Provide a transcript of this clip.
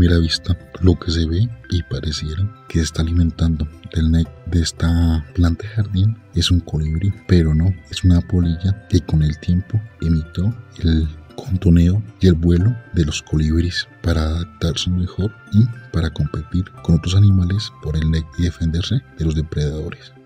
primera vista lo que se ve y pareciera que se está alimentando del néctar de esta planta de jardín es un colibrí, pero no, es una polilla que con el tiempo imitó el contoneo y el vuelo de los colibríes para adaptarse mejor y para competir con otros animales por el néctar y defenderse de los depredadores.